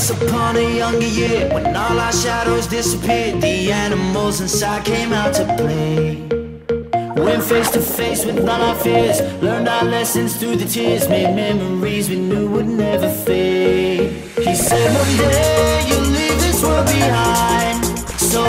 Once upon a younger year, when all our shadows disappeared, the animals inside came out to play. Went face to face with all our fears, learned our lessons through the tears, made memories we knew would never fade. He said one day you